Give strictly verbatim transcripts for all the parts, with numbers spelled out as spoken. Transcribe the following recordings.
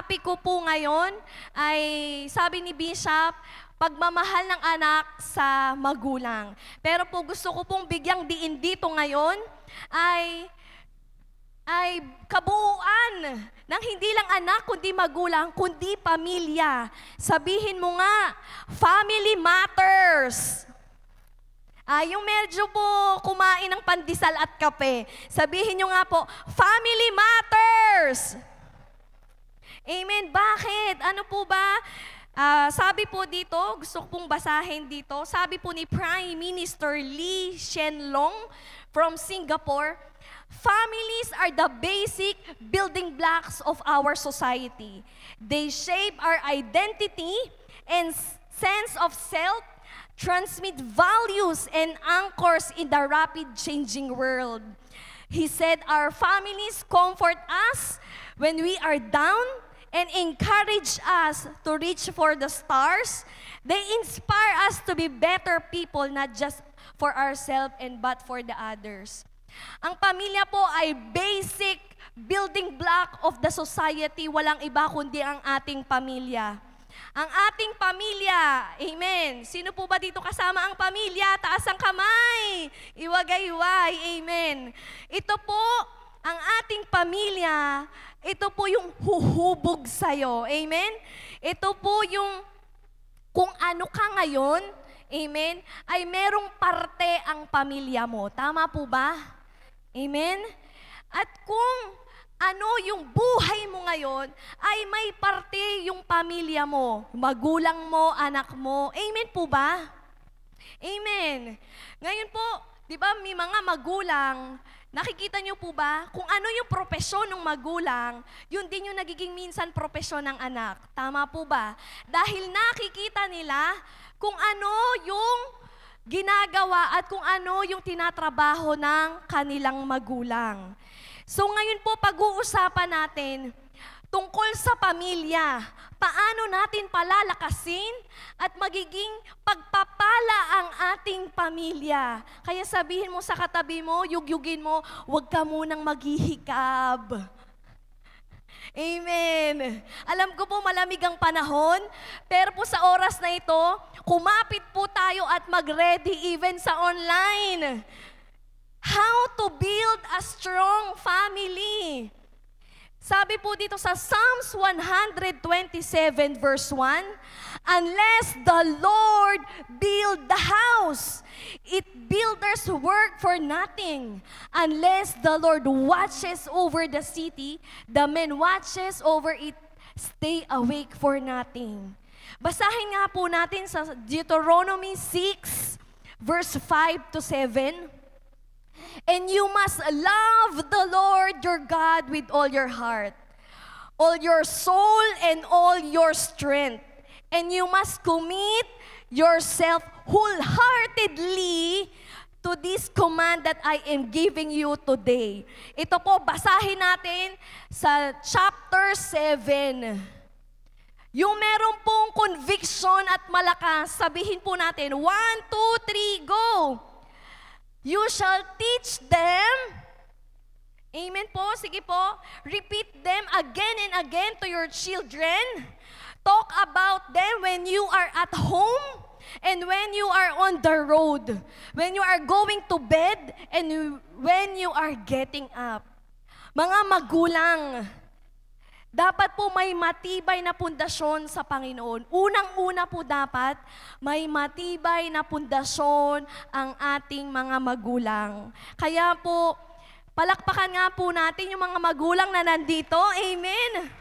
topic ko po ngayon ay, sabi ni Bishop, pagmamahal ng anak sa magulang. Pero po gusto ko pong bigyang diin dito ngayon ay, ay kabuuan ng hindi lang anak, kundi magulang, kundi pamilya. Sabihin mo nga, family matters. Ah, yung medyo po kumain ng pandesal at kape, sabihin nyo nga po, family matters. Amen. Bakit? Ano po ba? Uh, sabi po dito, gusto ko pong basahin dito, sabi po ni Prime Minister Lee Hsien Loong from Singapore, families are the basic building blocks of our society. They shape our identity and sense of self, transmit values and anchors in the rapid changing world. He said, our families comfort us when we are down and encourage us to reach for the stars. They inspire us to be better people, not just for ourselves and but for the others. Ang pamilya po ay basic building block of the society. Walang iba kundi ang ating pamilya. Ang ating pamilya, amen. Sino po ba dito kasama ang pamilya? Taas ang kamay. Iwagayway, amen. Ito po, ang ating pamilya, ito po yung huhubog sa'yo. Amen? Ito po yung kung ano ka ngayon, amen, ay merong parte ang pamilya mo. Tama po ba? Amen? At kung ano yung buhay mo ngayon, ay may parte yung pamilya mo, magulang mo, anak mo. Amen po ba? Amen. Ngayon po, di ba may mga magulang, nakikita niyo po ba kung ano yung propesyon ng magulang, yun din yung nagiging minsan propesyon ng anak. Tama po ba? Dahil nakikita nila kung ano yung ginagawa at kung ano yung tinatrabaho ng kanilang magulang. So ngayon po pag-uusapan natin tungkol sa pamilya, paano natin palalakasin at magiging pagpapala ang ating pamilya. Kaya sabihin mo sa katabi mo, yugyugin mo, huwag ka munang maghihikab. Amen. Alam ko po malamig ang panahon, pero po sa oras na ito, kumapit po tayo at mag-ready even sa online. How to build a strong family. Sabi po dito sa Psalms one twenty-seven verse one, unless the Lord build the house, its builders work for nothing. Unless the Lord watches over the city, the men watches over it, stay awake for nothing. Basahin nga po natin sa Deuteronomy six verse five to seven. And you must love the Lord your God with all your heart, all your soul, and all your strength. And you must commit yourself wholeheartedly to this command that I am giving you today. Ito po, basahin natin sa chapter seven. Yung meron pong conviction at malakas, sabihin po natin, one, two, three, go! You shall teach them, amen po, sige po, repeat them again and again to your children. Talk about them when you are at home and when you are on the road, when you are going to bed and when you are getting up. Mga magulang, dapat po may matibay na pundasyon sa Panginoon. Unang-una po dapat, may matibay na pundasyon ang ating mga magulang. Kaya po, palakpakan nga po natin yung mga magulang na nandito. Amen.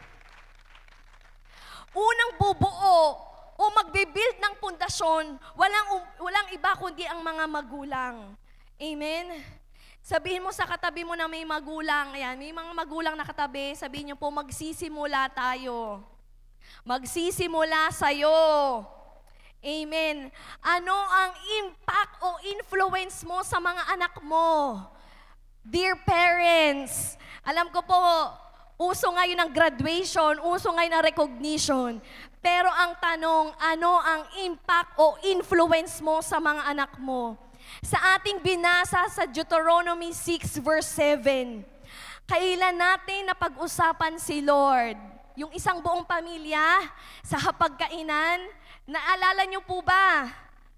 Unang bubuo o magbibuild ng pundasyon, walang, walang iba kundi ang mga magulang. Amen. Sabihin mo sa katabi mo na may magulang, ayan, may mga magulang na katabi, sabihin niyo po, magsisimula tayo. Magsisimula sa'yo. Amen. Ano ang impact o influence mo sa mga anak mo? Dear parents, alam ko po, uso ngayon ang graduation, uso ngayon ang recognition. Pero ang tanong, ano ang impact o influence mo sa mga anak mo? Sa ating binasa sa Deuteronomy six verse seven, kailan natin napag-usapan si Lord? yung isang buong pamilya sa hapagkainan. Naalala niyo po ba?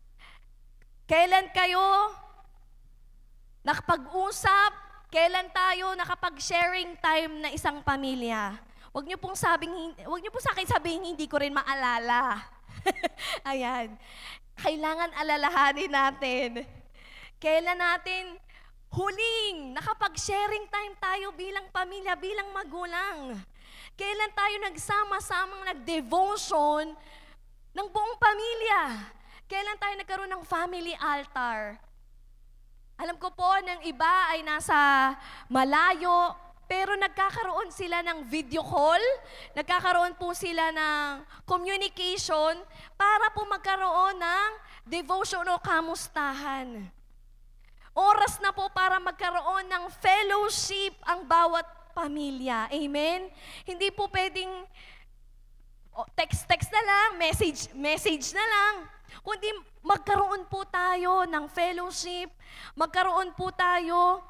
Kailan kayo nakapag-usap? Kailan tayo nakapag-sharing time na isang pamilya? Huwag niyo pong sabing, huwag niyo po sa akin sabihin hindi ko rin maalala. Ayan. Kailangan alalahanin natin. Kailan natin huling nakapag-sharing time tayo bilang pamilya, bilang magulang? Kailan tayo nagsama-samang nag-devotion ng buong pamilya? Kailan tayo nagkaroon ng family altar? Alam ko po ng iba ay nasa malayo, pero nagkakaroon sila ng video call, nagkakaroon po sila ng communication para po magkaroon ng devotion o kamustahan. Oras na po para magkaroon ng fellowship ang bawat pamilya. Amen? Hindi po pwedeng text-text na lang, message, message na lang. Kundi magkaroon po tayo ng fellowship, magkaroon po tayo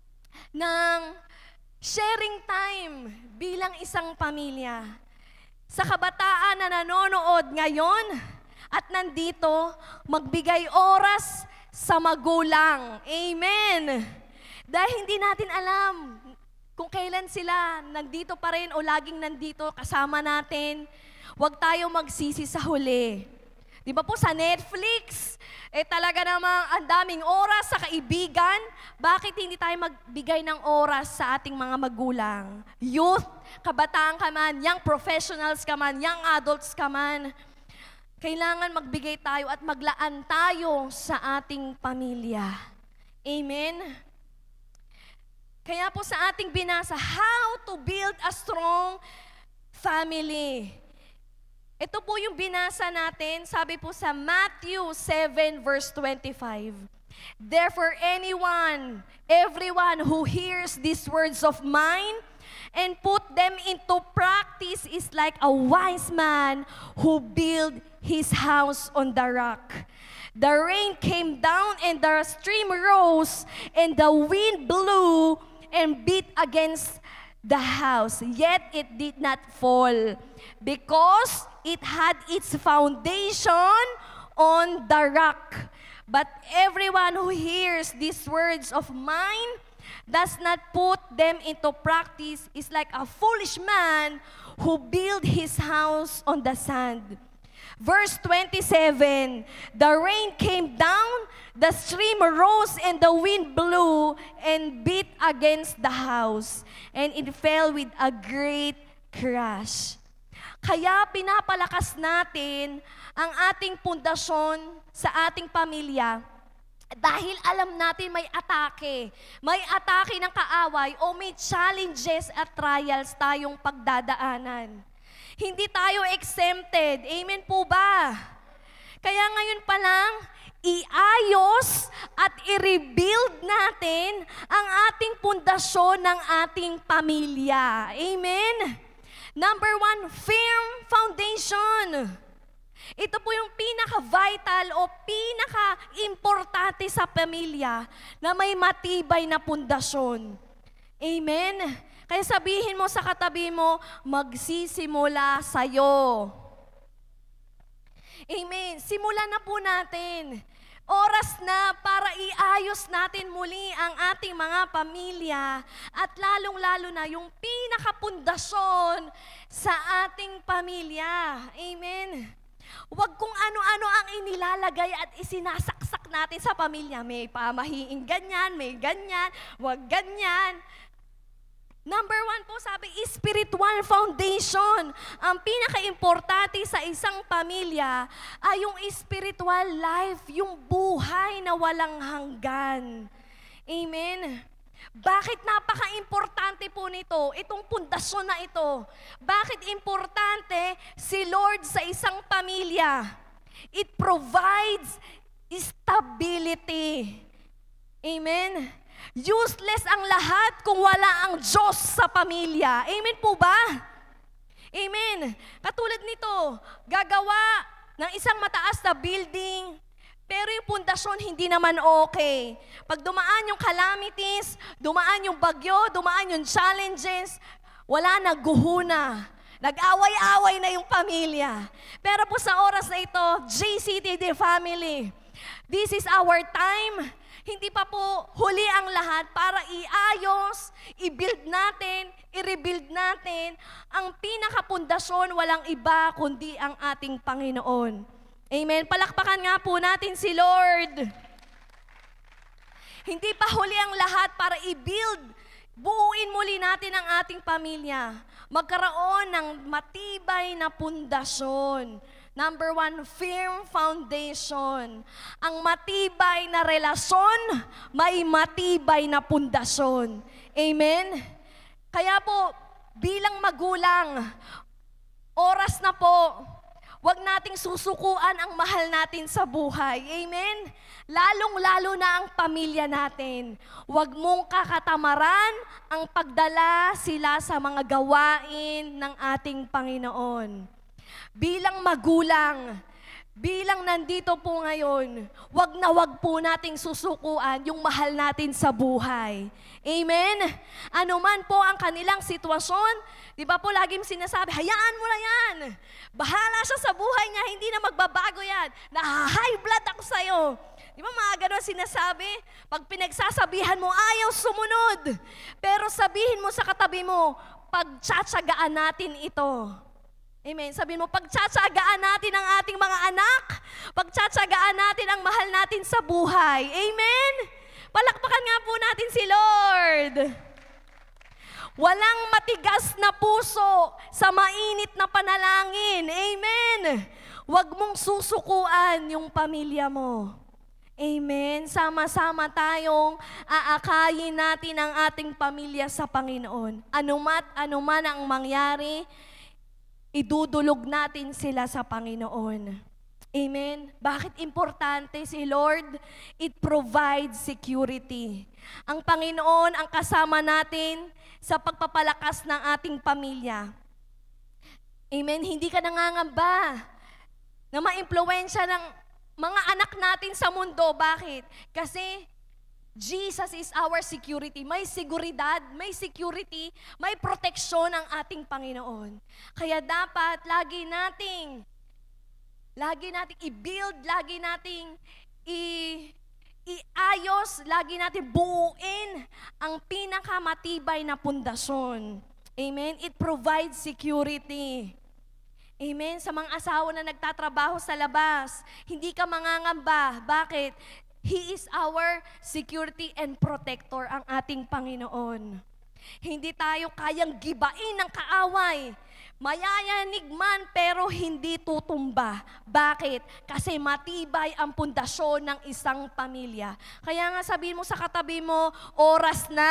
ng sharing time bilang isang pamilya. Sa kabataan na nanonood ngayon at nandito, magbigay oras sa magulang. Amen. Dahil hindi natin alam kung kailan sila nandito pa rin o laging nandito kasama natin. Huwag tayo magsisi sa huli. Di ba po sa Netflix, eh talaga namang ang daming oras sa kaibigan. Bakit hindi tayo magbigay ng oras sa ating mga magulang? Youth, kabataan ka man, young professionals ka man, young adults ka man. Kailangan magbigay tayo at maglaan tayo sa ating pamilya. Amen? Kaya po sa ating binasa, how to build a strong family. Ito po yung binasa natin, sabi po sa Matthew seven verse twenty-five. Therefore anyone, everyone who hears these words of mine and put them into practice is like a wise man who built his house on the rock. The rain came down and the stream rose and the wind blew and beat against the house, yet it did not fall because it had its foundation on the rock. But everyone who hears these words of mine does not put them into practice is like a foolish man who built his house on the sand. Verse twenty-seven, the rain came down, the stream rose, and the wind blew and beat against the house, and it fell with a great crash. Kaya pinapalakas natin ang ating pundasyon sa ating pamilya dahil alam natin may atake, may atake ng kaaway o may challenges at trials tayong pagdadaanan. Hindi tayo exempted. Amen po ba? Kaya ngayon pa lang, iayos at i-rebuild natin ang ating pundasyon ng ating pamilya. Amen? Number one, firm foundation. Ito po yung pinaka-vital o pinaka-importante sa pamilya na may matibay na pundasyon. Amen? Kaya sabihin mo sa katabi mo, magsisimula sa'yo. Amen. Simulan na po natin. Oras na para iayos natin muli ang ating mga pamilya at lalong-lalo na yung pinakapundasyon sa ating pamilya. Amen. Huwag kung ano-ano ang inilalagay at isinasaksak natin sa pamilya. May pamahiing ganyan, may ganyan, huwag ganyan. Number one po, sabi, spiritual foundation. Ang pinaka-importante sa isang pamilya ay yung spiritual life, yung buhay na walang hanggan. Amen? Bakit napaka-importante po nito, itong pundasyon na ito? Bakit importante si Lord sa isang pamilya? It provides stability. Amen? Useless ang lahat kung wala ang Diyos sa pamilya. Amen po ba? Amen. Katulad nito, gagawa ng isang mataas na building, pero yung pundasyon hindi naman okay. Pag dumaan yung calamities, dumaan yung bagyo, dumaan yung challenges, wala na, guhuna. Nag-away-away na yung pamilya. Pero po sa oras na ito, J C T D family, this is our time. Hindi pa po huli ang lahat para iayos, i-build natin, i-rebuild natin. Ang pinakapundasyon, walang iba kundi ang ating Panginoon. Amen. Palakpakan nga po natin si Lord. Hindi pa huli ang lahat para i-build. Buuin muli natin ang ating pamilya. Magkaroon ng matibay na pundasyon. Number one, firm foundation. Ang matibay na relasyon, may matibay na pundasyon. Amen? Kaya po, bilang magulang, oras na po, huwag nating susukuan ang mahal natin sa buhay. Amen? Lalong-lalo na ang pamilya natin. Huwag mong kakatamaran ang pagdala sila sa mga gawain ng ating Panginoon. Bilang magulang, bilang nandito po ngayon, wag na wag po nating susukuan yung mahal natin sa buhay. Amen? Ano man po ang kanilang sitwasyon, di ba po laging sinasabi, hayaan mo na yan. Bahala siya sa buhay niya, hindi na magbabago yan. Na-high blood ako sa'yo. Di ba mga gano'n sinasabi? Pag pinagsasabihan mo, ayaw sumunod. Pero sabihin mo sa katabi mo, pagtsatsagaan natin ito. Amen. Sabihin mo, pagtsatsagaan natin ang ating mga anak, pagtsatsagaan natin ang mahal natin sa buhay. Amen? Palakpakan nga po natin si Lord. Walang matigas na puso sa mainit na panalangin. Amen? Huwag mong susukuan yung pamilya mo. Amen? Sama-sama tayong aakayin natin ang ating pamilya sa Panginoon. Anumat, anuman ang mangyari, idudulog natin sila sa Panginoon. Amen? Bakit importante si Lord? It provides security. Ang Panginoon ang kasama natin sa pagpapalakas ng ating pamilya. Amen? Hindi ka nangangamba na ma-impluwensya ng mga anak natin sa mundo. Bakit? Kasi Jesus is our security. May seguridad, may security, may proteksyon ang ating Panginoon. Kaya dapat lagi nating, lagi nating i-build, lagi nating i- iayos, lagi nating buuin ang pinakamatibay na pundasyon. Amen? It provides security. Amen? Sa mga asawa na nagtatrabaho sa labas, hindi ka mangangamba. Bakit? He is our security and protector, ang ating Panginoon. Hindi tayo kayang gibain ng kaaway. Mayayanig man pero hindi tutumba. Bakit? Kasi matibay ang pundasyon ng isang pamilya. Kaya nga sabihin mo sa katabi mo, oras na.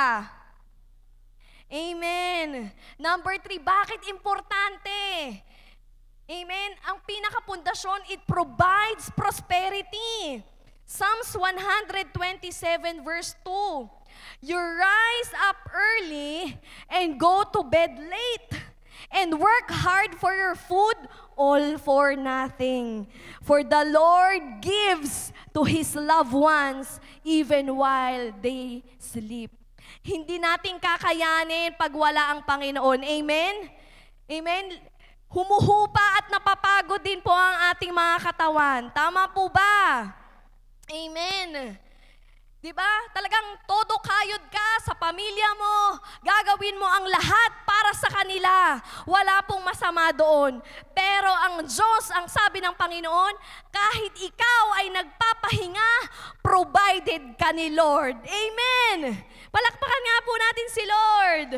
Amen. Number three, bakit importante? Amen. Ang pinakapundasyon, it provides prosperity. Psalms one twenty-seven verse two. You rise up early and go to bed late and work hard for your food, all for nothing. For the Lord gives to His loved ones even while they sleep. Hindi natin kakayanin pag wala ang Panginoon. Amen? Amen? Humuhupa at napapagod din po ang ating mga katawan. Tama po ba? Amen. Diba? Talagang todo kayod ka sa pamilya mo. Gagawin mo ang lahat para sa kanila. Wala pong masama doon. Pero ang Diyos, ang sabi ng Panginoon, kahit ikaw ay nagpapahinga, provided ka ni Lord. Amen. Palakpakan nga po natin si Lord.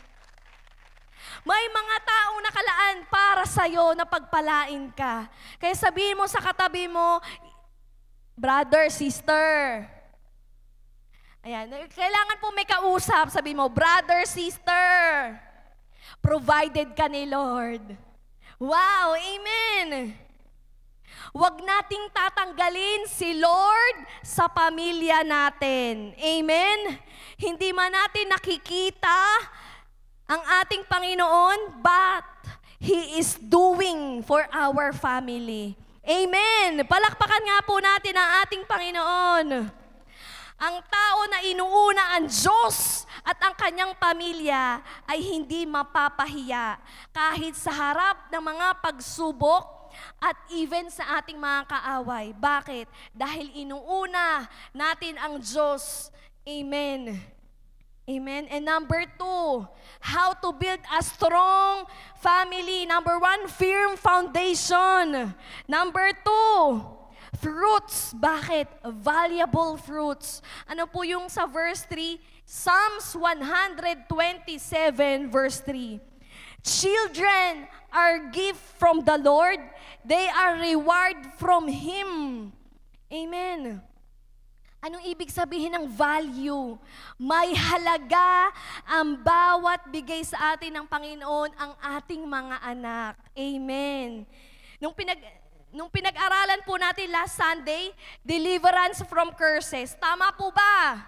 May mga taong nakalaan para sa'yo na pagpalain ka. Kaya sabihin mo sa katabi mo, brother, sister. Ayan, kailangan po may kausap. Sabi mo, brother, sister. Provided ka ni Lord. Wow, amen. Huwag nating tatanggalin si Lord sa pamilya natin. Amen? Hindi man natin nakikita ang ating Panginoon, but He is doing for our family. Amen. Palakpakan nga po natin ang ating Panginoon. Ang tao na inuuna ang Diyos at ang kanyang pamilya ay hindi mapapahiya kahit sa harap ng mga pagsubok at even sa ating mga kaaway. Bakit? Dahil inuuna natin ang Diyos. Amen. Amen. And number two, how to build a strong family. Number one, firm foundation. Number two, fruits. Bakit? Valuable fruits. Ano po yung sa verse three? Psalms one twenty-seven verse three. Children are gift from the Lord. They are reward from Him. Amen. Anong ibig sabihin ng value? May halaga ang bawat bigay sa atin ng Panginoon ang ating mga anak. Amen. Nung pinag nung pinag-aralan po natin last Sunday, deliverance from curses. Tama po ba?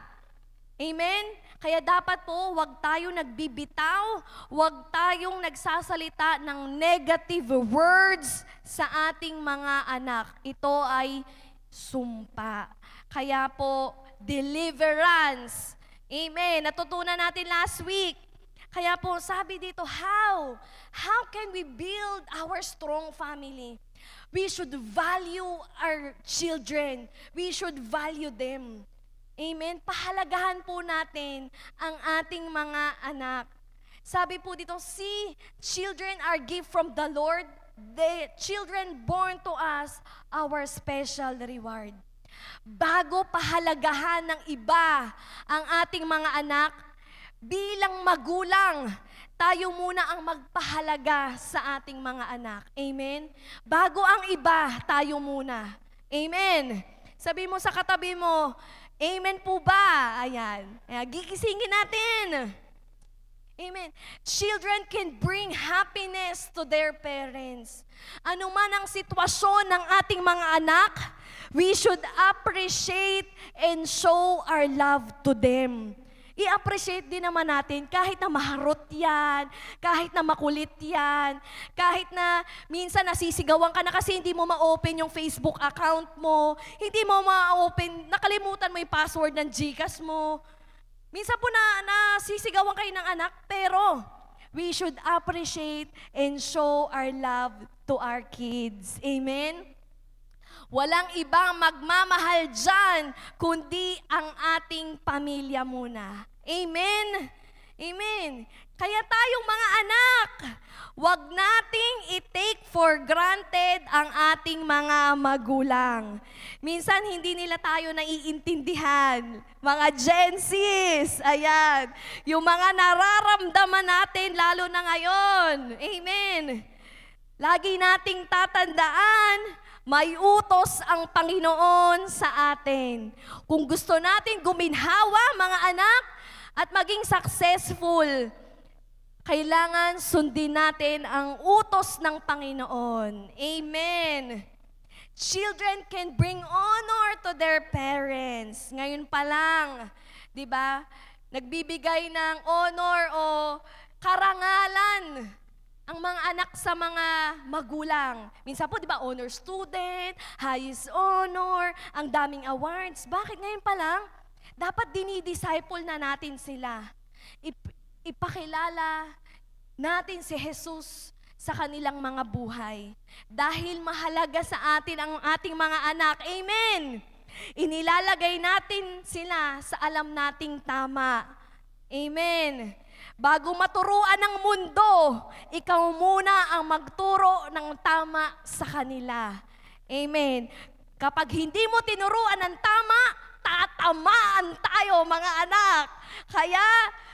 Amen? Kaya dapat po, wag tayo nagbibitaw, wag tayong nagsasalita ng negative words sa ating mga anak. Ito ay sumpa. Kaya po, deliverance. Amen. Natutunan natin last week. Kaya po, sabi dito, how? How can we build our strong family? We should value our children. We should value them. Amen. Pahalagahan po natin ang ating mga anak. Sabi po dito, see, children are gift from the Lord. The children born to us, our special reward. Bago pahalagahan ng iba ang ating mga anak, bilang magulang, tayo muna ang magpahalaga sa ating mga anak. Amen? Bago ang iba, tayo muna. Amen? Sabi mo sa katabi mo, amen po ba? Ayan. Ayan. Gigisingin natin. Amen. Children can bring happiness to their parents. Ano man ang sitwasyon ng ating mga anak, we should appreciate and show our love to them. I-appreciate din naman natin kahit na maharot yan, kahit na makulit yan, kahit na minsan nasisigawan ka na kasi hindi mo ma-open yung Facebook account mo, hindi mo ma-open, nakalimutan mo yung password ng GCash mo. Minsan po na nasisigawan kayo ng anak, pero we should appreciate and show our love to our kids. Amen? Walang ibang magmamahal dyan, kundi ang ating pamilya muna. Amen? Amen. Kaya tayong mga anak, wag nating i-take for granted ang ating mga magulang. Minsan hindi nila tayo naiintindihan. Mga Gen Zs, ayan. Yung mga nararamdaman natin lalo na ngayon. Amen. Lagi nating tatandaan, may utos ang Panginoon sa atin. Kung gusto natin guminhawa, mga anak, at maging successful, kailangan sundin natin ang utos ng Panginoon. Amen. Children can bring honor to their parents. Ngayon pa lang, di ba, nagbibigay ng honor o karangalan ang mga anak sa mga magulang. Minsan po, di ba, honor student, highest honor, ang daming awards. Bakit ngayon pa lang? Dapat dinidisciple na natin sila. Ip- ipakilala natin si Jesus sa kanilang mga buhay. Dahil mahalaga sa atin ang ating mga anak. Amen! Inilalagay natin sila sa alam nating tama. Amen! Bago maturuan ng mundo, ikaw muna ang magturo ng tama sa kanila. Amen. Kapag hindi mo tinuruan ng tama, tatamaan tayo, mga anak. Kaya,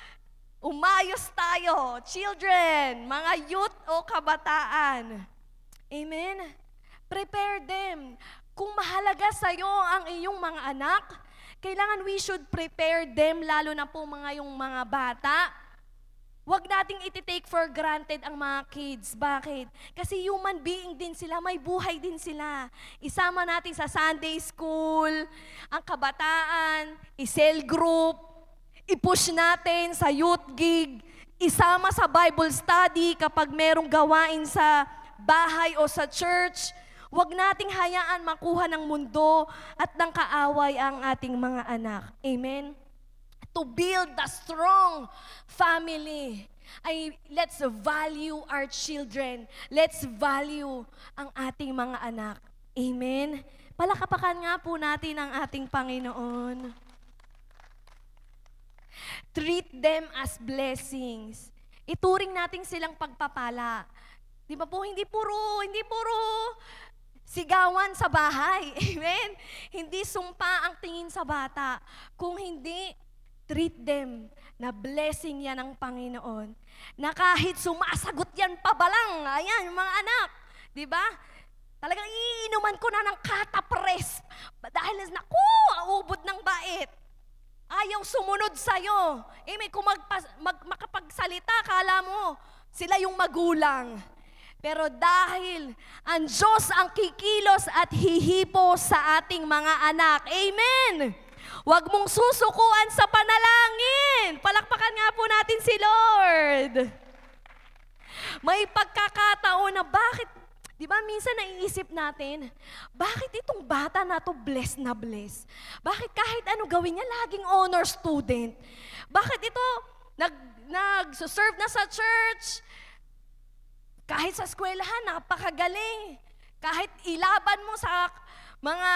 umayos tayo, children, mga youth o kabataan. Amen. Prepare them. Kung mahalaga sa'yo ang iyong mga anak, kailangan we should prepare them, lalo na po mga yung mga bata. Huwag nating iti-take for granted ang mga kids. Bakit? Kasi human being din sila, may buhay din sila. Isama natin sa Sunday school, ang kabataan, i-cell group, i-push natin sa youth gig, isama sa Bible study kapag merong gawain sa bahay o sa church. Huwag nating hayaan makuha ng mundo at ng kaaway ang ating mga anak. Amen? to build a strong family. Ay, let's value our children. Let's value ang ating mga anak. Amen? Palakapakan nga po natin ang ating Panginoon. Treat them as blessings. Ituring natin silang pagpapala. Di ba po, hindi puro, hindi puro sigawan sa bahay. Amen? Hindi sumpa ang tingin sa bata. Kung hindi, treat them na blessing yan ng Panginoon. Na kahit sumasagot yan pabalang, ayan, yung mga anak, di ba? Talagang iinuman ko na ng katapres. Dahil, naku, aubod ng bait. Ayaw sumunod sa'yo. Amen, kung magpas, mag, makapagsalita, kala mo, sila yung magulang. Pero dahil ang Diyos ang kikilos at hihipo sa ating mga anak. Amen! Huwag mong susukuan sa panalangin. Palakpakan nga po natin si Lord. May pagkakataon na bakit, di ba minsan naiisip natin, bakit itong bata na to blessed na blessed? Bakit kahit ano gawin niya, laging honor student? Bakit ito nag, nag-serve na sa church? Kahit sa eskwelahan, napakagaling. Kahit ilaban mo sa mga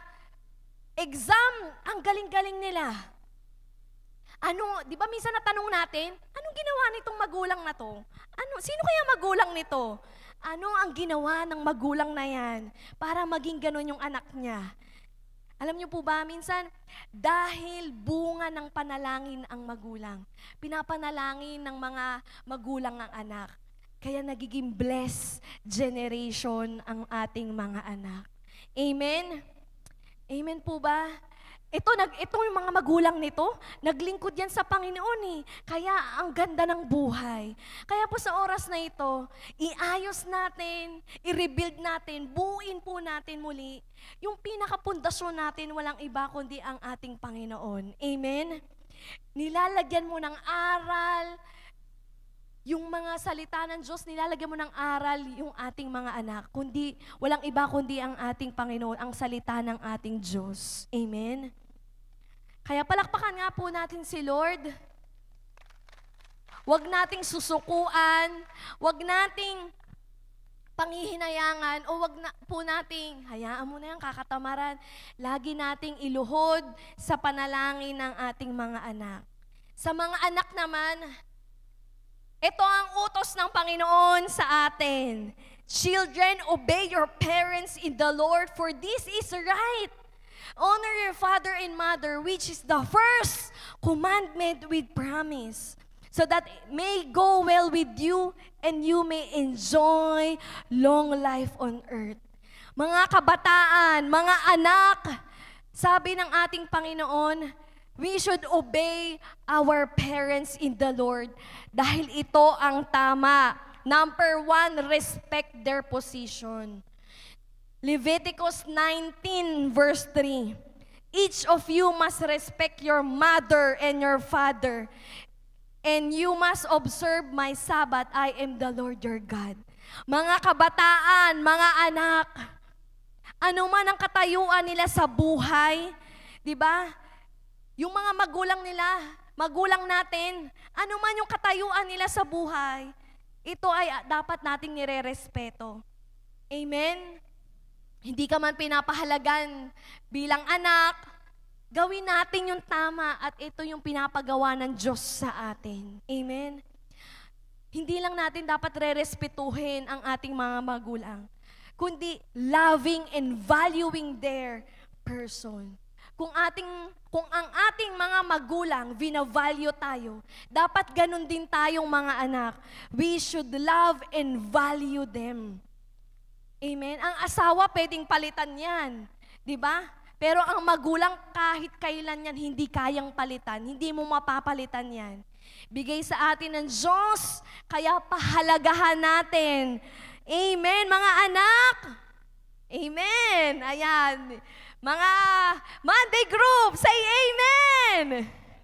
exam, ang galing-galing nila. Ano, di ba minsan natanong natin, anong ginawa nitong magulang na to? Ano, sino kaya magulang nito? Ano ang ginawa ng magulang na yan para maging ganon yung anak niya? Alam niyo po ba, minsan, dahil bunga ng panalangin ang magulang, pinapanalangin ng mga magulang ang anak, kaya nagiging blessed generation ang ating mga anak. Amen? Amen po ba? Ito, nag, ito yung mga magulang nito, naglingkod yan sa Panginoon eh. Kaya ang ganda ng buhay. Kaya po sa oras na ito, iayos natin, i-rebuild natin, buuin po natin muli. Yung pinakapundasyon natin, walang iba kundi ang ating Panginoon. Amen? Nilalagyan mo ng aral, yung mga salita ng Diyos, nilalagyan mo ng aral yung ating mga anak. Kundi, walang iba kundi ang ating Panginoon, ang salita ng ating Diyos. Amen? Kaya palakpakan nga po natin si Lord. Huwag nating susukuan, huwag nating panghihinayangan, o huwag na po nating, hayaan mo na yan, kakatamaran. Lagi nating iluhod sa panalangin ng ating mga anak. Sa mga anak naman, ito ang utos ng Panginoon sa atin. Children, obey your parents in the Lord, for this is right. Honor your father and mother, which is the first commandment with promise, so that it may go well with you and you may enjoy long life on earth. Mga kabataan, mga anak, sabi ng ating Panginoon, we should obey our parents in the Lord dahil ito ang tama. Number one, respect their position. Leviticus nineteen verse three. Each of you must respect your mother and your father, and you must observe my Sabbath. I am the Lord your God. Mga kabataan, mga anak, ano man ang katayuan nila sa buhay, di ba? Yung mga magulang nila, magulang natin, ano man yung katayuan nila sa buhay, ito ay dapat nating nire-respeto. Amen? Hindi ka man pinapahalagan bilang anak, gawin natin yung tama at ito yung pinapagawa ng Diyos sa atin. Amen? Hindi lang natin dapat re-respetuhin ang ating mga magulang, kundi loving and valuing their person. Kung ating kung ang ating mga magulang vina-value tayo, dapat ganun din tayong mga anak. We should love and value them. Amen. Ang asawa pwedeng palitan 'yan, 'di ba? Pero ang magulang kahit kailan 'yan hindi kayang palitan, hindi mo mapapalitan 'yan. Bigay sa atin ng Diyos, kaya pahalagahan natin. Amen, mga anak. Amen. Ayan. Mga Monday group, say amen!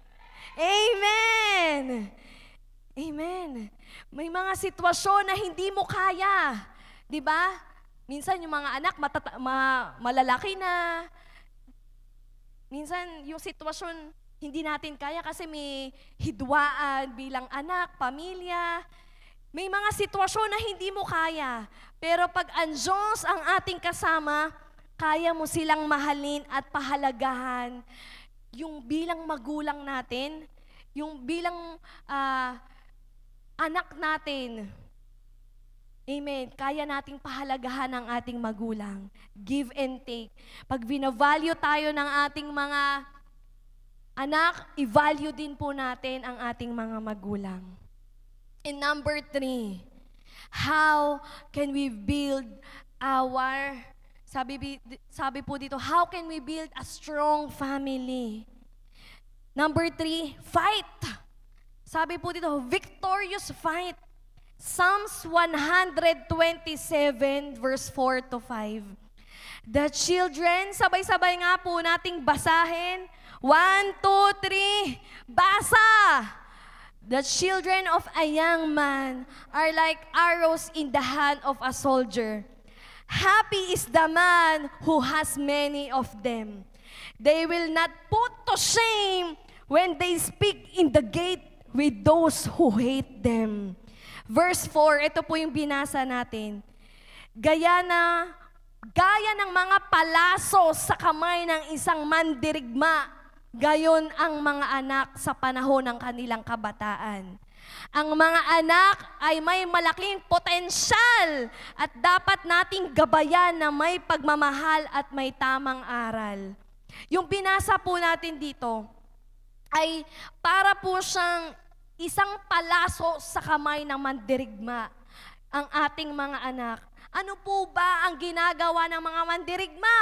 Amen! Amen. May mga sitwasyon na hindi mo kaya. Di ba? Minsan yung mga anak matata- ma- malalaki na. Minsan yung sitwasyon hindi natin kaya kasi may hidwaan bilang anak, pamilya. May mga sitwasyon na hindi mo kaya. Pero pag ang Diyos ang ating kasama, kaya mo silang mahalin at pahalagahan. Yung bilang magulang natin, yung bilang ah, anak natin. Amen. Kaya nating pahalagahan ang ating magulang. Give and take. Pag binavalue tayo ng ating mga anak, i-value din po natin ang ating mga magulang. And number three, how can we build our, sabi, sabi po dito, how can we build a strong family? Number three, fight. Sabi po dito, victorious fight. Psalms one twenty-seven verse four to five. The children, sabay-sabay nga po nating basahin. One, two, three, basa! The children of a young man are like arrows in the hand of a soldier. Happy is the man who has many of them. They will not put to shame when they speak in the gate with those who hate them. Verse four, ito po yung binasa natin. Gaya na, gaya ng mga palaso sa kamay ng isang mandirigma, gayon ang mga anak sa panahon ng kanilang kabataan. Ang mga anak ay may malaking potensyal at dapat nating gabayan na may pagmamahal at may tamang aral. Yung binasa po natin dito ay para po siyang isang palaso sa kamay ng mandirigma, ang ating mga anak. Ano po ba ang ginagawa ng mga mandirigma?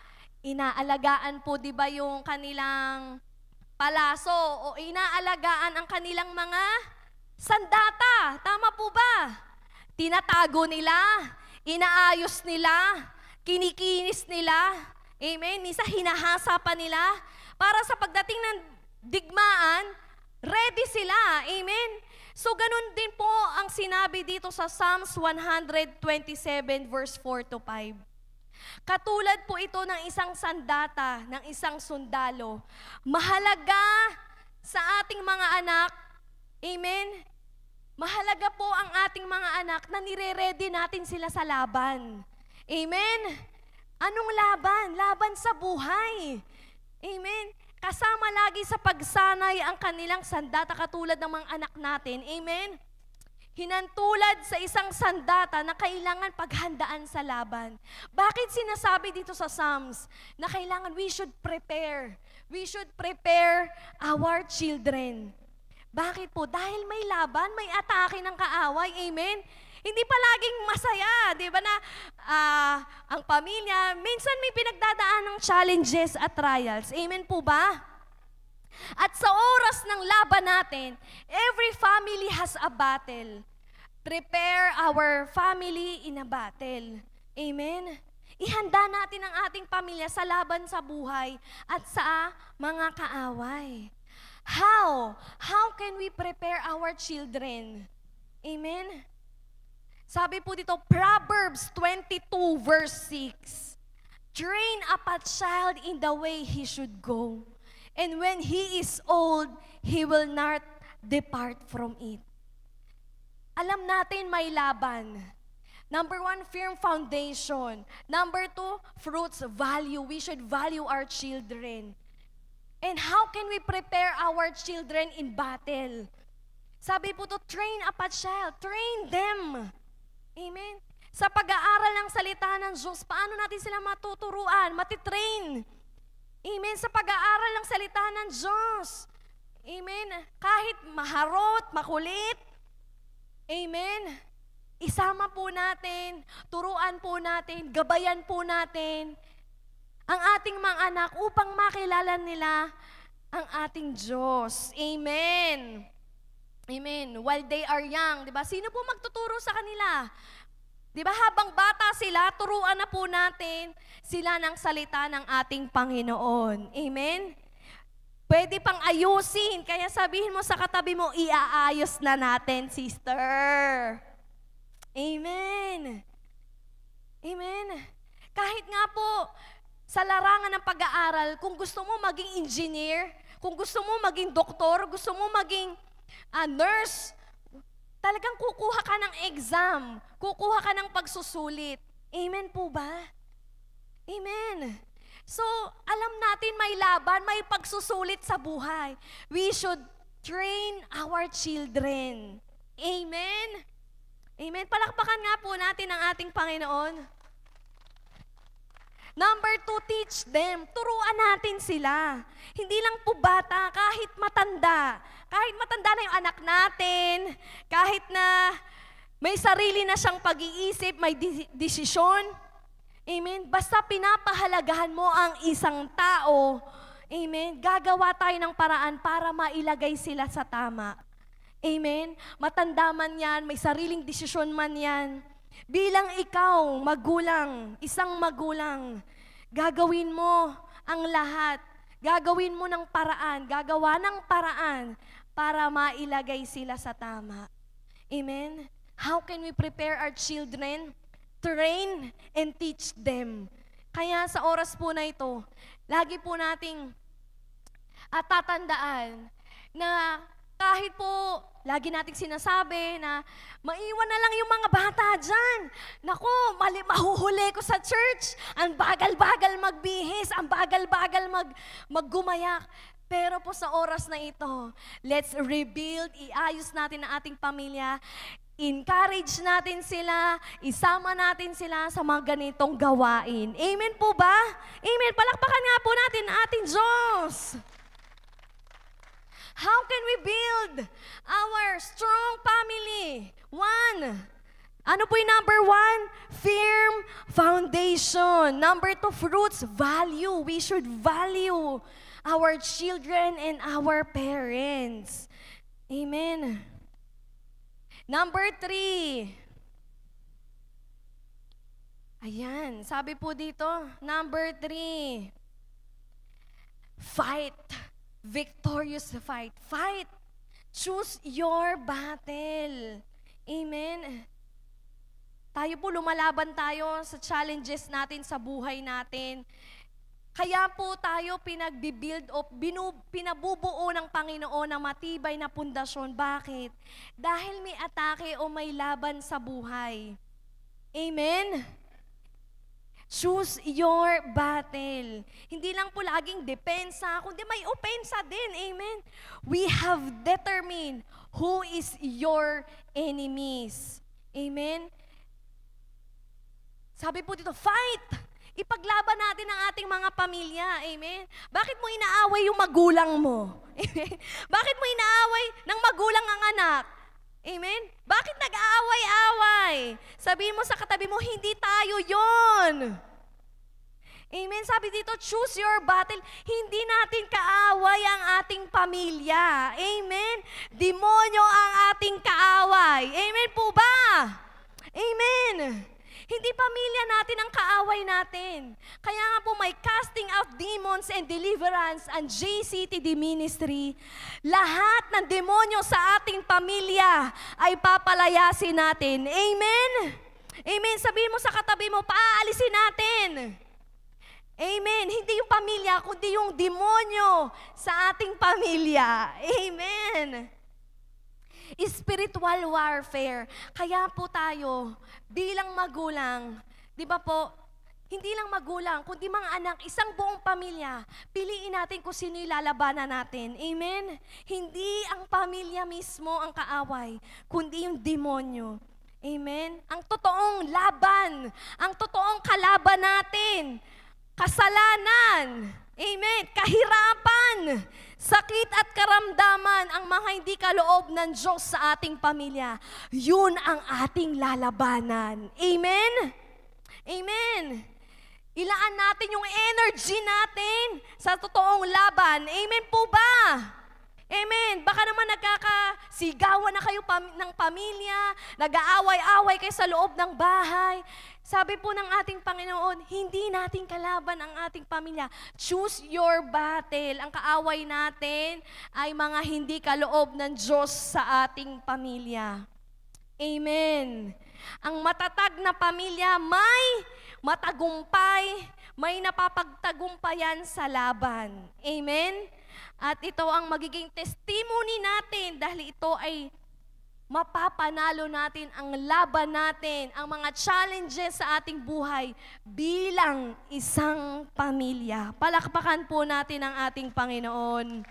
Inaalagaan po, di ba, yung kanilang palaso o inaalagaan ang kanilang mga sandata. Tama po ba? Tinatago nila, inaayos nila, kinikinis nila. Amen? Minsan hinahasa pa nila para sa pagdating ng digmaan, ready sila. Amen? So, ganun din po ang sinabi dito sa Psalms one twenty-seven verse four to five. Katulad po ito ng isang sandata, ng isang sundalo. Mahalaga sa ating mga anak, amen? Mahalaga po ang ating mga anak na nire-ready natin sila sa laban. Amen? Anong laban? Laban sa buhay. Amen? Kasama lagi sa pagsanay ang kanilang sandata katulad ng mga anak natin. Amen? Hinantulad sa isang sandata na kailangan paghandaan sa laban. Bakit sinasabi dito sa Psalms na kailangan we should prepare? We should prepare our children. Bakit po? Dahil may laban, may atake ng kaaway. Amen? Hindi pa laging masaya, di ba na uh, ang pamilya, minsan may pinagdadaan ng challenges at trials. Amen po ba? At sa oras ng laban natin, every family has a battle. Prepare our family in a battle. Amen? Ihanda natin ang ating pamilya sa laban sa buhay at sa mga kaaway. How? How can we prepare our children? Amen? Sabi po dito, Proverbs twenty-two verse six. Train up a child in the way he should go. And when he is old, he will not depart from it. Alam natin may laban. Number one, firm foundation. Number two, fruits, value. We should value our children. And how can we prepare our children in battle? Sabi po to, train up a child. Train them. Amen? Sa pag-aaral ng salita ng Diyos, paano natin sila matuturuan, matitrain? Amen? Sa pag-aaral ng salita ng Diyos. Amen? Kahit maharot, makulit. Amen? Isama po natin, turuan po natin, gabayan po natin ang ating mga anak upang makilala nila ang ating Diyos. Amen? Amen. While they are young, di ba? Sino po magtuturo sa kanila? Di ba, habang bata sila, turuan na po natin sila ng salita ng ating Panginoon. Amen? Pwede pang ayusin, kaya sabihin mo sa katabi mo, iaayos na natin, sister. Amen. Amen. Kahit nga po, sa larangan ng pag-aaral, kung gusto mo maging engineer, Kung gusto mo maging doktor, gusto mo maging uh, nurse, talagang kukuha ka ng exam, kukuha ka ng pagsusulit. Amen po ba? Amen. So, alam natin may laban, may pagsusulit sa buhay. We should train our children. Amen? Amen. Palakpakan nga po natin ang ating Panginoon. Number two, teach them. Turuan natin sila. Hindi lang po bata, kahit matanda. Kahit matanda na yung anak natin, kahit na may sarili na siyang pag-iisip, may de- desisyon. Amen. Basta pinapahalagahan mo ang isang tao, amen, gagawa tayo ng paraan para mailagay sila sa tama. Amen. Matanda man yan, may sariling desisyon man yan. Bilang ikaw, magulang, isang magulang, gagawin mo ang lahat. Gagawin mo ng paraan, gagawa ng paraan para mailagay sila sa tama. Amen. How can we prepare our children? Train and teach them. Kaya sa oras po na ito, lagi po nating at tatandaan na kahit po lagi nating sinasabi na maiwan na lang yung mga bata dyan. Naku, mali, mahuhuli ko sa church. Ang bagal-bagal magbihis, ang bagal-bagal mag, maggumayak. Pero po sa oras na ito, let's rebuild, iayos natin ang ating pamilya, encourage natin sila, isama natin sila sa mga ganitong gawain. Amen po ba? Amen. Palakpakan nga po natin ang ating Diyos. How can we build our strong family? One, ano po yung number one? Firm foundation. Number two, fruits, value. We should value our children and our parents. Amen. Number three. Ayan, sabi po dito, number three. Fight. Victorious fight. Fight. Choose your battle. Amen. Tayo po, lumalaban tayo sa challenges natin sa buhay natin. Kaya po tayo pinagbibuild o binu, pinabubuo ng Panginoon ng matibay na pundasyon. Bakit? Dahil may atake o may laban sa buhay. Amen? Choose your battle. Hindi lang po laging depensa, kundi may opensa din. Amen? We have determined who is your enemies. Amen? Sabi po dito, fight! Ipaglaban natin ang ating mga pamilya. Amen? Bakit mo inaaway yung magulang mo? Amen? Bakit mo inaaway ng magulang ang anak? Amen? Bakit nag-aaway-away? Sabihin mo sa katabi mo, hindi tayo yon. Amen? Sabi dito, choose your battle. Hindi natin kaaway ang ating pamilya. Amen? Demonyo ang ating kaaway. Amen po ba? Amen? Hindi pamilya natin ang kaaway natin. Kaya nga po may casting out demons and deliverance and J C T D ministry. Lahat ng demonyo sa ating pamilya ay papalayasin natin. Amen? Amen. Sabihin mo sa katabi mo, paaalisin natin. Amen. Hindi yung pamilya, kundi yung demonyo sa ating pamilya. Amen. Spiritual warfare. Kaya po tayo, bilang magulang, di ba po, hindi lang magulang, kundi mga anak, isang buong pamilya, piliin natin kung sino yung lalabanan natin. Amen? Hindi ang pamilya mismo ang kaaway, kundi yung demonyo. Amen? Ang totoong laban, ang totoong kalaban natin, kasalanan, amen, kahirapan, sakit at karamdaman, ang mga hindi kaloob ng Diyos sa ating pamilya, yun ang ating lalabanan. Amen? Amen. Ilaan natin yung energy natin sa totoong laban. Amen po ba? Amen. Baka naman nagkakasigawan na kayo pam- ng pamilya, nag-aaway-away kayo sa loob ng bahay. Sabi po ng ating Panginoon, hindi natin kalaban ang ating pamilya. Choose your battle. Ang kaaway natin ay mga hindi kaloob ng Diyos sa ating pamilya. Amen. Ang matatag na pamilya may matagumpay, may napapagtagumpayan sa laban. Amen? At ito ang magiging testimony natin dahil ito ay mapapanalo natin ang laban natin, ang mga challenges sa ating buhay bilang isang pamilya. Palakpakan po natin ang ating Panginoon.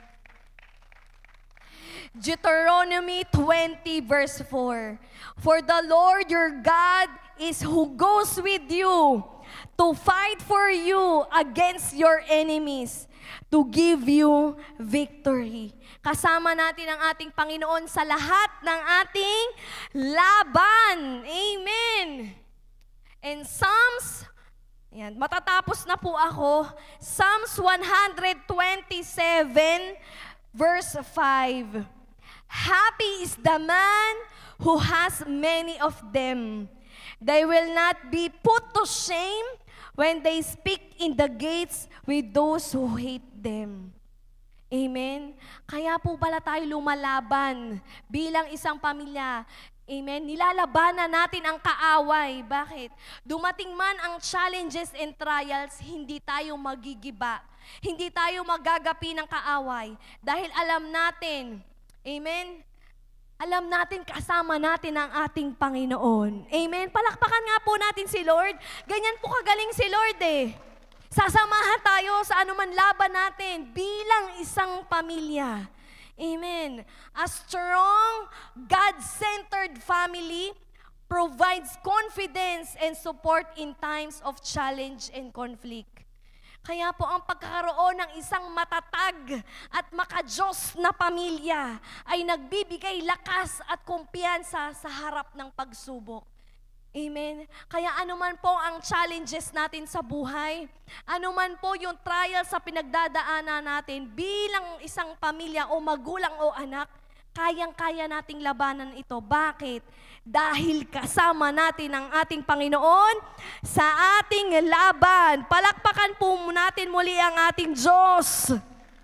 Deuteronomy twenty verse four. For the Lord your God is who goes with you to fight for you against your enemies, to give you victory. Kasama natin ang ating Panginoon sa lahat ng ating laban. Amen. And Psalms, yan, matatapos na po ako. Psalms one twenty-seven, verse five. Happy is the man who has many of them. They will not be put to shame when they speak in the gates with those who hate them. Amen? Kaya po pala tayo lumalaban bilang isang pamilya. Amen? Nilalabanan natin ang kaaway. Bakit? Dumating man ang challenges and trials, hindi tayo magigiba. Hindi tayo magagapi ng kaaway. Dahil alam natin, amen? Alam natin, kasama natin ang ating Panginoon. Amen? Palakpakan nga po natin si Lord. Ganyan po kagaling si Lord eh. Sasamahan tayo sa anuman laban natin bilang isang pamilya. Amen. A strong, God-centered family provides confidence and support in times of challenge and conflict. Kaya po ang pagkakaroon ng isang matatag at makadiyos na pamilya ay nagbibigay lakas at kumpiyansa sa harap ng pagsubok. Amen. Kaya anuman po ang challenges natin sa buhay, anuman po yung trial sa pinagdadaanan natin bilang isang pamilya o magulang o anak, kayang-kaya nating labanan ito. Bakit? Dahil kasama natin ang ating Panginoon sa ating laban. Palakpakan po natin muli ang ating Diyos.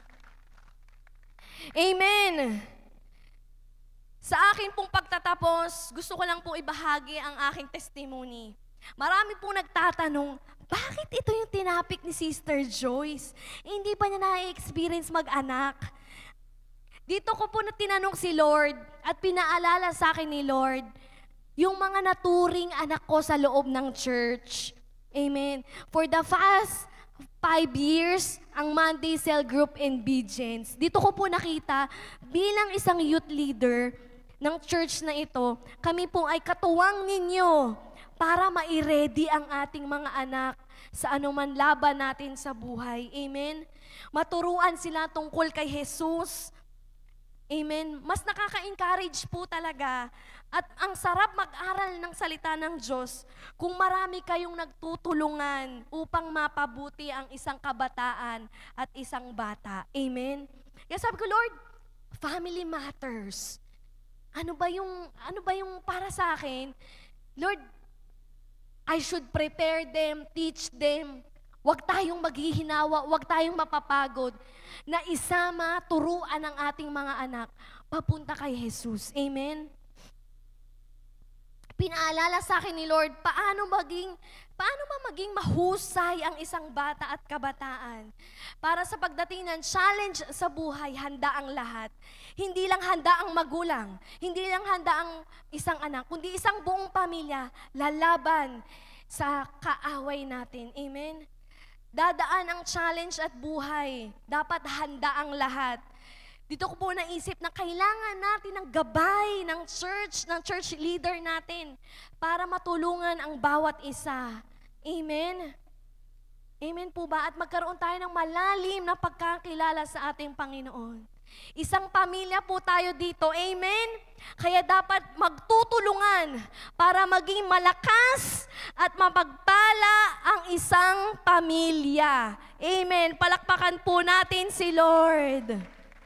Amen. Sa akin pong pagtatapos, gusto ko lang po ibahagi ang aking testimony. Marami pong nagtatanong, bakit ito yung tinapik ni Sister Joyce? Eh, hindi pa niya na-experience mag-anak. Dito ko po na tinanong si Lord at pinaalala sa akin ni Lord, yung mga naturing anak ko sa loob ng church. Amen. For the past five years, ang Monday Cell Group and Obedience. Dito ko po nakita, bilang isang youth leader ng church na ito, kami po ay katuwang ninyo para ma-ready ang ating mga anak sa anuman laban natin sa buhay. Amen? Maturuan sila tungkol kay Jesus. Amen? Mas nakaka-encourage po talaga. At ang sarap mag-aral ng salita ng Diyos kung marami kayong nagtutulungan upang mapabuti ang isang kabataan at isang bata. Amen? Kaya sabi ko, Lord, family matters. Ano ba yung, ano ba yung para sa akin? Lord, I should prepare them, teach them. Huwag tayong maghihinawa, huwag tayong mapapagod na isama, turuan ang ating mga anak papunta kay Jesus. Amen? Pinaalala sa akin ni Lord, paano maging, paano ba maging mahusay ang isang bata at kabataan? Para sa pagdating ng challenge sa buhay, handa ang lahat. Hindi lang handa ang magulang, hindi lang handa ang isang anak, kundi isang buong pamilya, lalaban sa kaaway natin. Amen? Dadaan ang challenge at buhay, dapat handa ang lahat. Dito ko po naisip na kailangan natin ng gabay ng church, ng church leader natin para matulungan ang bawat isa. Amen? Amen po ba? At magkaroon tayo ng malalim na pagkakilala sa ating Panginoon. Isang pamilya po tayo dito. Amen? Kaya dapat magtutulungan para maging malakas at mapagpala ang isang pamilya. Amen? Palakpakan po natin si Lord.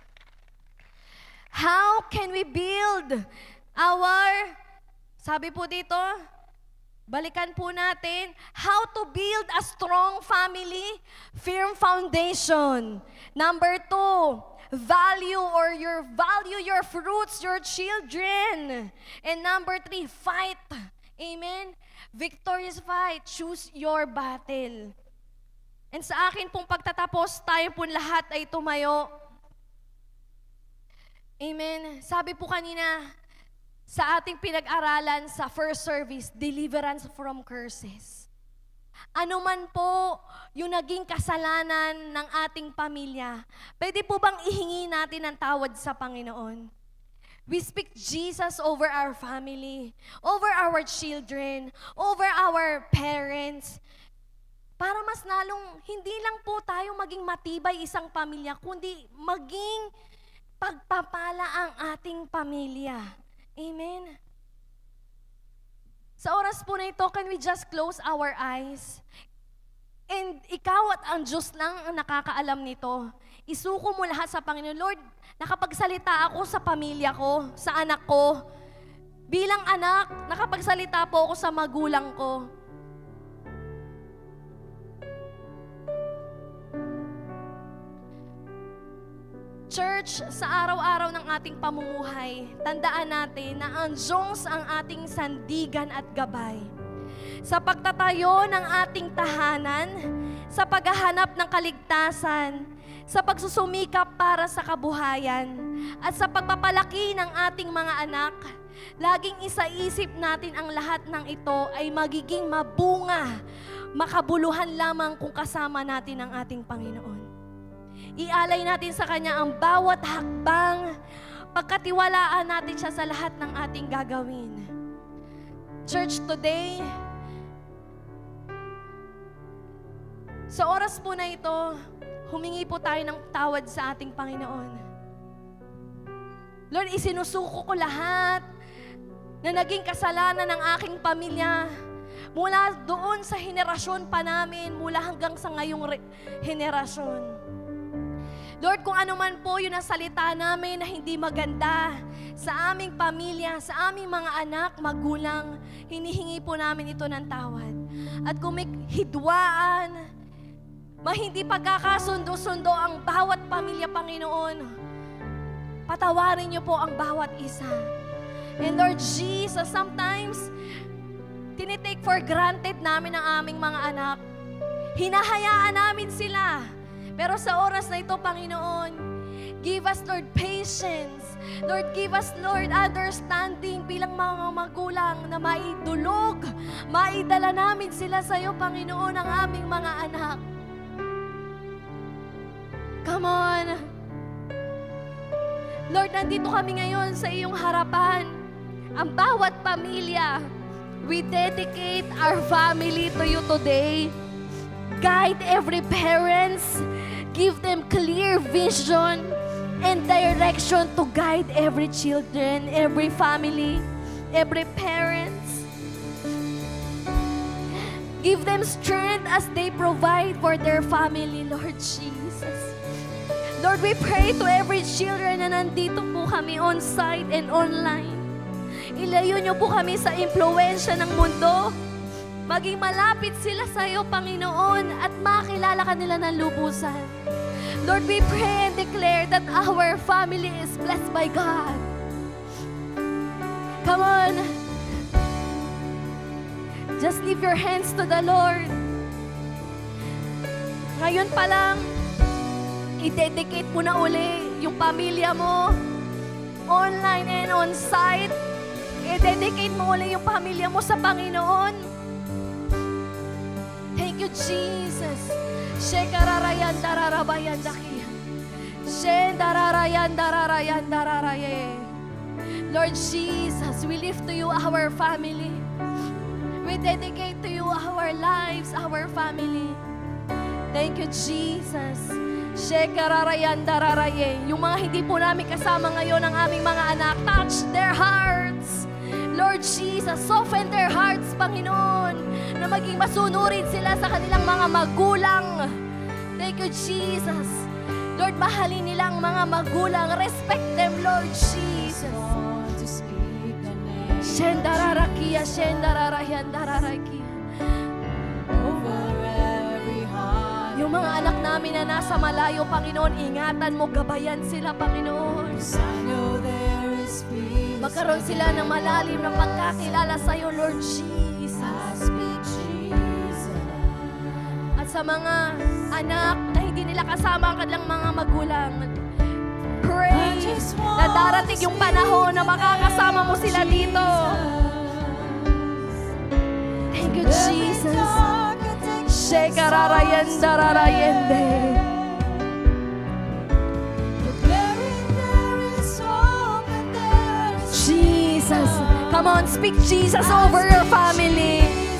How can we build our, sabi po dito, balikan po natin, how to build a strong family, firm foundation. Number two, value or your value your fruits, your children. And number three, fight. Amen? Victorious fight. Choose your battle. And sa akin pong pagtatapos, tayo pong lahat ay tumayo. Amen. Sabi po kanina sa ating pinag-aralan sa first service, deliverance from curses. Ano man po yung naging kasalanan ng ating pamilya, pwede po bang ihingi natin ng tawad sa Panginoon? We speak Jesus over our family, over our children, over our parents, para mas lalong hindi lang po tayo maging matibay isang pamilya, kundi maging pagpapala ang ating pamilya. Amen. Sa oras po na ito, can we just close our eyes? And ikaw at ang Diyos lang ang nakakaalam nito. Isuko mo lahat sa Panginoon. Lord, nakapagsalita ako sa pamilya ko, sa anak ko. Bilang anak, nakapagsalita po ako sa magulang ko. Church, sa araw-araw ng ating pamumuhay, tandaan natin na ang Diyos ang ating sandigan at gabay. Sa pagtatayo ng ating tahanan, sa paghahanap ng kaligtasan, sa pagsusumikap para sa kabuhayan, at sa pagpapalaki ng ating mga anak, laging isaisip natin ang lahat ng ito ay magiging mabunga, makabuluhan lamang kung kasama natin ang ating Panginoon. Ialay natin sa Kanya ang bawat hakbang, pagkatiwalaan natin siya sa lahat ng ating gagawin. Church, today, sa oras po na ito, humingi po tayo ng tawad sa ating Panginoon. Lord, isinusuko ko lahat na naging kasalanan ng aking pamilya, mula doon sa henerasyon pa namin, mula hanggang sa ngayong re- henerasyon. Lord, kung ano man po yung nasalita namin na hindi maganda sa aming pamilya, sa aming mga anak, magulang, hinihingi po namin ito ng tawad. At kung may hidwaan, mahindi pagkakasundo-sundo ang bawat pamilya, Panginoon, patawarin niyo po ang bawat isa. And Lord Jesus, sometimes, tinitake for granted namin ang aming mga anak. Hinahayaan namin sila. Pero sa oras na ito, Panginoon, give us, Lord, patience. Lord, give us, Lord, understanding bilang mga magulang na maidulog, maidala namin sila sa iyo, Panginoon, ang aming mga anak. Come on. Lord, nandito kami ngayon sa iyong harapan. Ang bawat pamilya, we dedicate our family to you today. Guide every parents, give them clear vision and direction to guide every children, every family, every parents. Give them strength as they provide for their family, Lord Jesus. Lord, we pray to every children na nandito po kami on-site and online. Ilayo niyo po kami sa impluwensya ng mundo. Maging malapit sila sa iyo, Panginoon, at makilala ka nila ng lubusan. Lord, we pray and declare that our family is blessed by God. Come on. Just leave your hands to the Lord. Ngayon pa lang, i-dedicate mo na uli yung pamilya mo, online and on-site. I-dedicate mo uli yung pamilya mo sa Panginoon. Thank you, Jesus. Shekararayan dararabayan daki. Shendararayan dararayan dararaye. Lord Jesus, we lift to you our family. We dedicate to you our lives, our family. Thank you, Jesus. Shekararayan dararaye. Yung mga hindi po namin kasama ngayon ang aming mga anak, touch their hearts. Lord Jesus, soften their hearts, Panginoon, na maging masunurin sila sa kanilang mga magulang. Thank you, Jesus. Lord, mahalin nilang mga magulang. Respect them, Lord Jesus. Shendararakia, shendararayan, dararakia. Yung mga anak namin na nasa malayo, Panginoon, ingatan mo, gabayan sila, Panginoon. Magkaroon sila ng malalim na pagkakilala sa iyo, Lord Jesus. At sa mga anak na hindi nila kasama ang kanilang mga magulang, pray na darating yung panahon na makakasama mo sila dito. Thank you, Jesus. Shekararayendararayende. Jesus. Come on, speak Jesus over your family.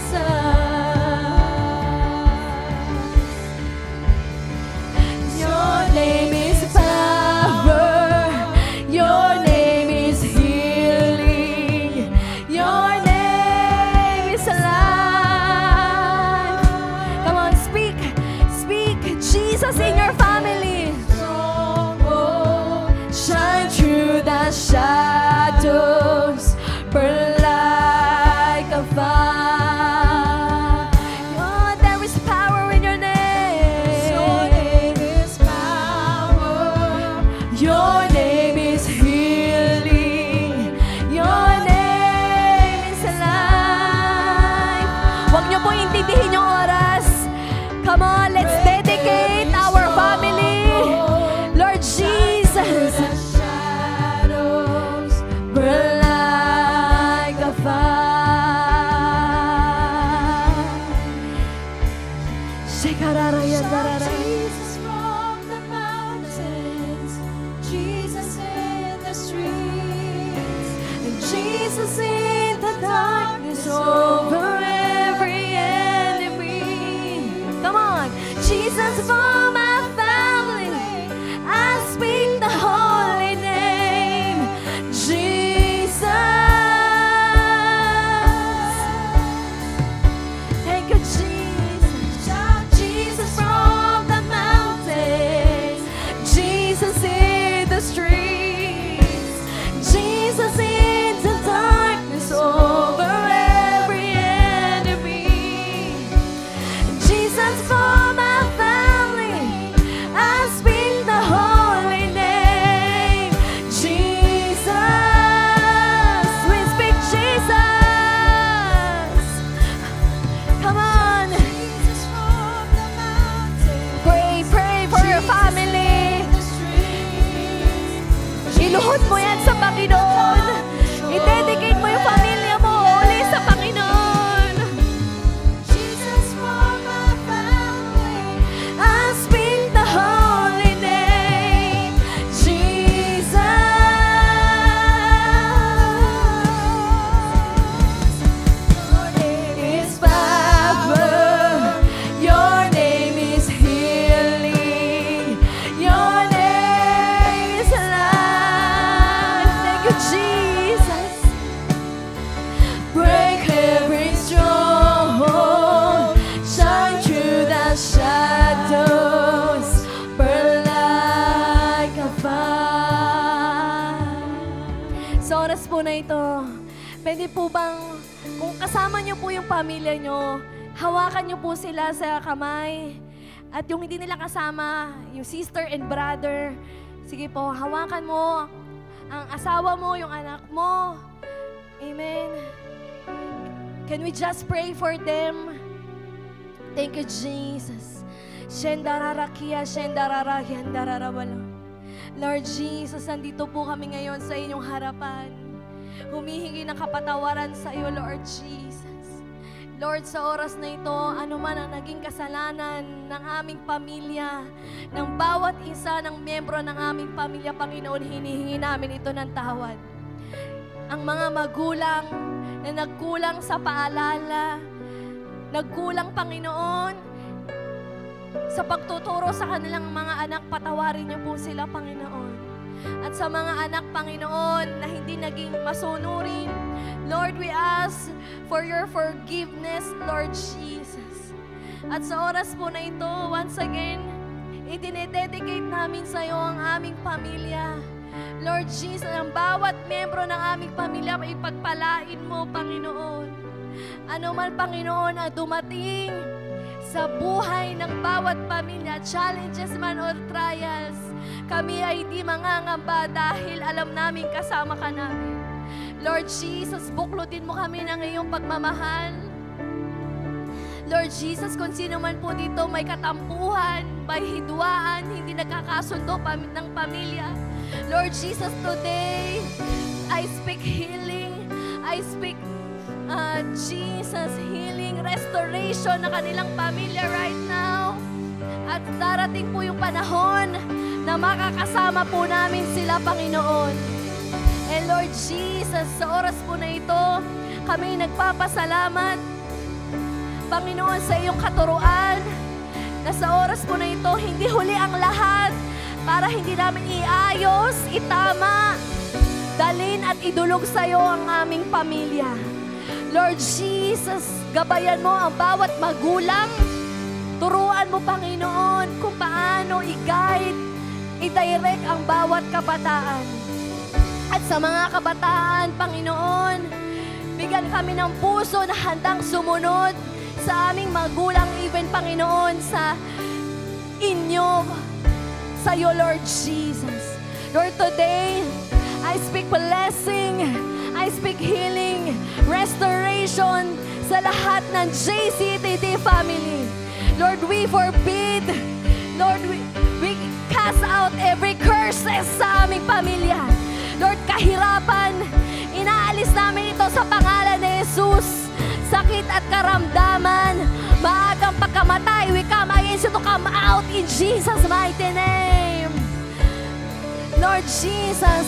Your name is power. Your name is healing. Your name is life. Come on, speak. Speak Jesus in your family. Shine through the shadows. Burn like a fire. Oh, there is power in your name. Your name is power. Your name is healing. Your name is life. Huwag niyo po intindihin yung oras. Come on, let's dedicate our family. Lord Jesus. Burn like a fire. Shekararayandarara. Jesus from the mountains, Jesus in the streets, And Jesus in the darkness over every enemy. Come on. Jesus for my family. I speak the holy name. Jesus. Thank you, Jesus. Shout Jesus from the mountains. Jesus in the streets. Jesus in the darkness over every enemy. Jesus for my family. I speak the holy name. Jesus. We speak Jesus. Come on. Jesus from the mountains, Pray, pray for your family. the streets, Iluhod mo yan sa Panginoon. I-dedicate mo yung pamilya mo uli sa Panginoon. Jesus from my family, I speak the holy name. Jesus. Your name is power. Your name is healing. Your name is life. Thank you, Jesus. Break every stronghold. Shine through the shadows. Burn like a fire. Sa oras po na ito, pwede po bang, kung kasama niyo po yung pamilya niyo, hawakan niyo po sila sa kamay. At yung hindi nila kasama, yung sister and brother, sige po, hawakan mo ang asawa mo, yung anak mo. Amen. Can we just pray for them? Thank you, Jesus. Shendararakia, shendararayandararawalam. Lord Jesus, nandito po kami ngayon sa inyong harapan. Humihingi ng kapatawaran sa iyo, Lord Jesus. Lord, sa oras na ito, ano man ang naging kasalanan ng aming pamilya, ng bawat isa ng miyembro ng aming pamilya, Panginoon, hinihingi namin ito ng tawad. Ang mga magulang na nagkulang sa paalala, nagkulang, Panginoon, sa pagtuturo sa kanilang mga anak, patawarin niyo po sila, Panginoon. At sa mga anak, Panginoon, na hindi naging masunurin, Lord, we ask for your forgiveness, Lord Jesus. At sa oras po na ito, once again, itinededicate namin sa iyo ang aming pamilya. Lord Jesus, ang bawat miyembro ng aming pamilya, ipagpalain mo, Panginoon. Ano man, Panginoon, ang dumating sa buhay ng bawat pamilya, challenges man or trials, kami ay di mangangamba dahil alam namin kasama ka namin. Lord Jesus, buklutin mo kami ng iyong pagmamahal. Lord Jesus, kung sino man po dito may katampuhan, may hidwaan, hindi nagkakasundo pam- ng pamilya, Lord Jesus, today, I speak healing. I speak, uh, Jesus, healing, restoration na kanilang pamilya right now. At darating po yung panahon na makakasama po namin sila, Panginoon. And Lord Jesus, sa oras po na ito, kami nagpapasalamat, Panginoon, sa iyong katuruan, na sa oras po na ito, hindi huli ang lahat para hindi namin iayos, itama, dalin at idulog sa iyo ang aming pamilya. Lord Jesus, gabayan mo ang bawat magulang. Turuan mo, Panginoon, kung paano i-guide, i-direct ang bawat kabataan. At sa mga kabataan, Panginoon, bigyan kami ng puso na handang sumunod sa aming magulang, even, Panginoon, sa inyo, sa iyo, Lord Jesus. Lord, today, I speak blessing, I speak healing, restoration sa lahat ng J C T D family. Lord, we forbid, Lord, we, we cast out every curses sa aming pamilya. Lord, kahirapan, inaalis namin ito sa pangalan ni Jesus. Sakit at karamdaman, maagang pagkamatay, we come against you to come out in Jesus' mighty name. Lord Jesus,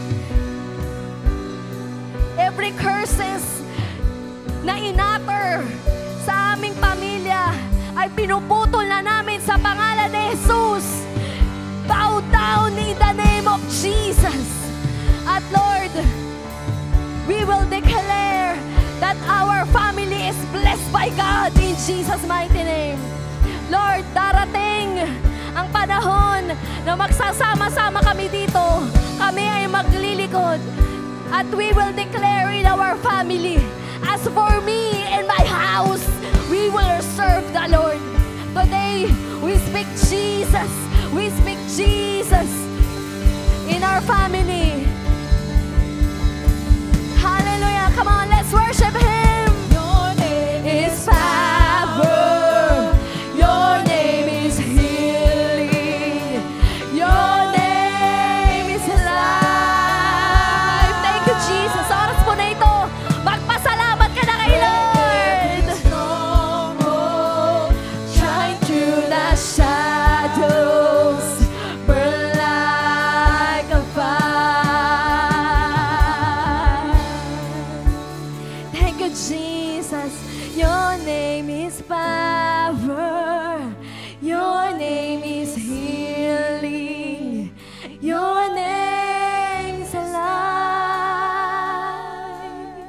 every curses na inatter sa aming pamilya ay pinuputol na namin sa pangalan ni Jesus. Bow down in the name of Jesus. At Lord, we will declare that our family is blessed by God in Jesus' mighty name. Lord, darating ang panahon na magsasama-sama kami dito. Kami ay maglilikod. At we will declare in our family, as for me and my house, we will serve the Lord. Today, we speak Jesus. We speak Jesus in our family. Hallelujah. Come on, let's worship Him. Your name Is power. Your name is healing. Your name is life. Thank you, Jesus. Sa oras po na ito, magpasalamat ka na kay Lord. stronghold, Shine through the shadows, burn like a fire. Thank you, Jesus. Your name is power. Your name is healing. Your name is life.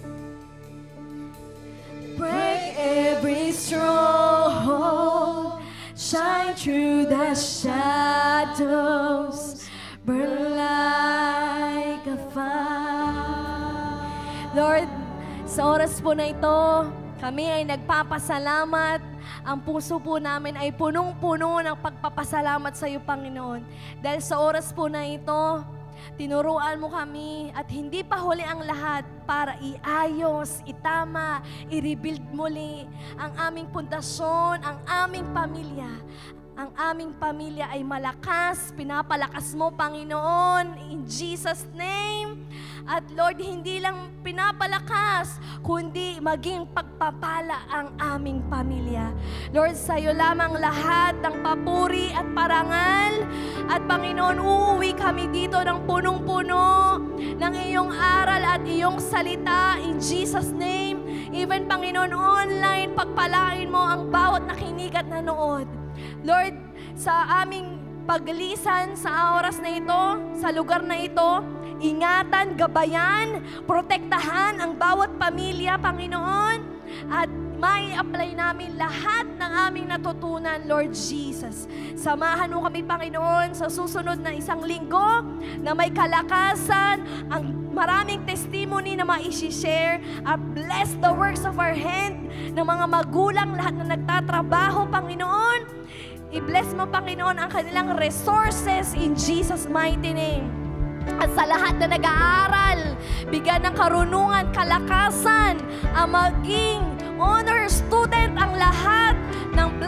Break every stronghold. Shine through the shadows. Burn like a fire. Lord, sa oras po na ito, kami ay nagpapasalamat. Ang puso po namin ay punong-puno ng pagpapasalamat sa iyo, Panginoon. Dahil sa oras po na ito, tinuruan mo kami at hindi pa huli ang lahat para iayos, itama, i-rebuild muli ang aming pundasyon, ang aming pamilya. Ang aming pamilya ay malakas, pinapalakas mo, Panginoon, in Jesus' name. At Lord, hindi lang pinapalakas, kundi maging pagpapala ang aming pamilya. Lord, sa iyo lamang lahat ng papuri at parangal. At Panginoon, uuwi kami dito ng punong-puno ng iyong aral at iyong salita in Jesus' name. Even Panginoon, online, pagpalain mo ang bawat nakinig at nanood. Lord, sa aming paglisan sa oras na ito, sa lugar na ito, ingatan, gabayan, protektahan ang bawat pamilya, Panginoon, at may apply namin lahat ng aming natutunan, Lord Jesus. Samahan mo kami, Panginoon, sa susunod na isang linggo na may kalakasan, ang maraming testimony na ma-share, at bless the works of our hand ng mga magulang, lahat na nagtatrabaho, Panginoon. I-bless mo, Panginoon, ang kanilang resources in Jesus' mighty name. At sa lahat na nag-aaral, bigyan ng karunungan, kalakasan, ang maging honor student ang lahat ng Blessed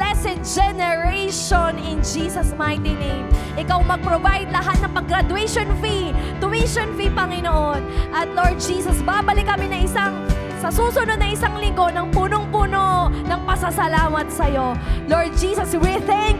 generation in Jesus' mighty name. Ikaw mag-provide lahat ng pag-graduation fee, tuition fee, Panginoon. At Lord Jesus, babalik kami na isang sa susunod na isang linggo ng punong-puno ng pasasalamat sa iyo. Lord Jesus, we thank